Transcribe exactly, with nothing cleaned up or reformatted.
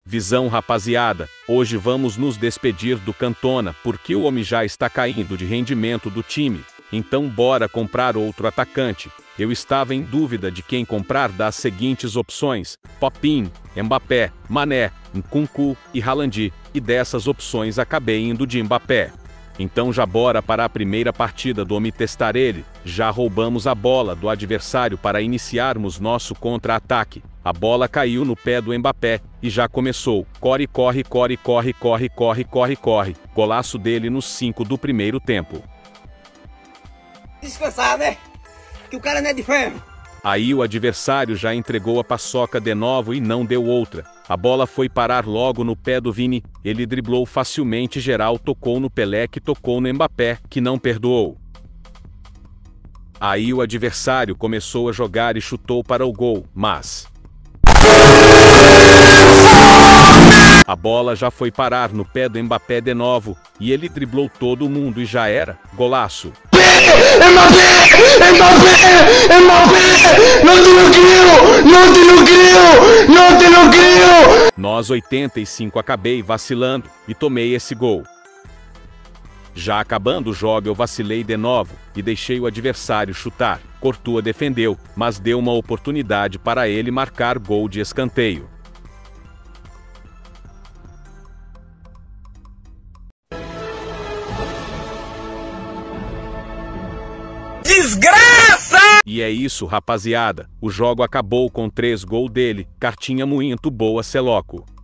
Visão, rapaziada, hoje vamos nos despedir do Cantona porque o homem já está caindo de rendimento do time. Então bora comprar outro atacante. Eu estava em dúvida de quem comprar das seguintes opções: Popinho, Mbappé, Mané, Nkunku e Haaland, e dessas opções acabei indo de Mbappé. Então já bora para a primeira partida do homem testar ele. Já roubamos a bola do adversário para iniciarmos nosso contra-ataque. A bola caiu no pé do Mbappé e já começou. Corre, corre, corre, corre, corre, corre, corre, corre. Golaço dele nos cinco do primeiro tempo. Descansar, né? Que o cara não é de ferro. Aí o adversário já entregou a paçoca de novo e não deu outra. A bola foi parar logo no pé do Vini, ele driblou facilmente geral, tocou no Pelé que tocou no Mbappé, que não perdoou. Aí o adversário começou a jogar e chutou para o gol, mas... a bola já foi parar no pé do Mbappé de novo, e ele driblou todo mundo e já era, golaço. Mbappé! Mbappé! Mbappé! Não te lo creo! Não te lo creo! Não te lo creo! Nós oitenta e cinco acabei vacilando e tomei esse gol. Já acabando o jogo eu vacilei de novo e deixei o adversário chutar. Courtois defendeu, mas deu uma oportunidade para ele marcar gol de escanteio. Desgraça! E é isso, rapaziada. O jogo acabou com três gols dele. Cartinha muito boa, Celoco.